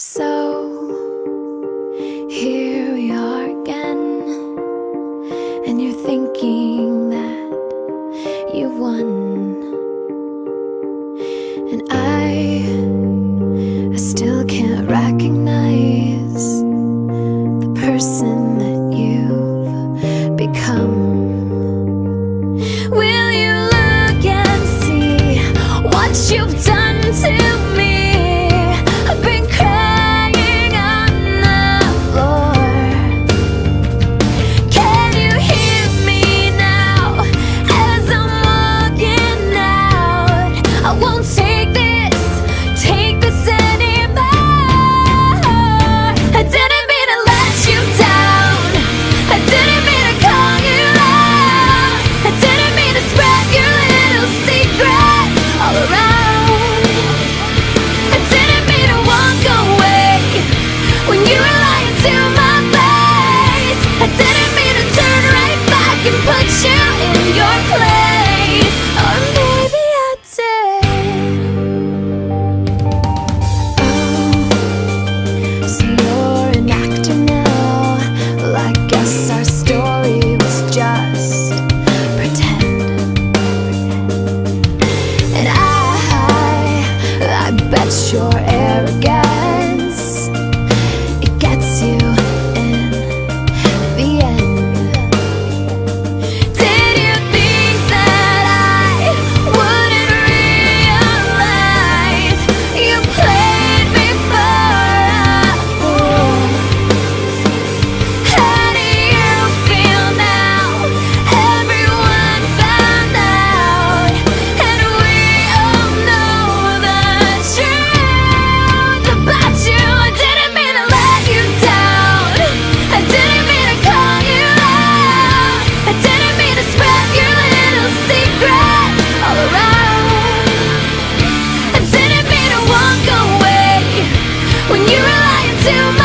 So here we are again, and you're thinking that you won, and I still can't recognize the person that you've become. Will you look and see what you've done to me? I've been crying on the floor. Can you hear me now as I'm walking out? I won't take this anymore. I didn't mean to let you down. I didn't mean to call you out. I didn't mean to spread your little secrets all around. I didn't mean to walk away when you were lying to my face. I didn't mean to turn right back and put you in your place. Or maybe I did. Oh, so you're an actor now. Well, I guess our story was just pretend. And I bet your arrogance, it gets you in the end. Did you think that I wouldn't realize you played me for a fool? How do you feel now? Everyone found out, and we all know the truth about you. I didn't mean to let you down. I didn't mean to call you out. I didn't mean to spread your little secrets all around. I didn't mean to walk away when you were lying to my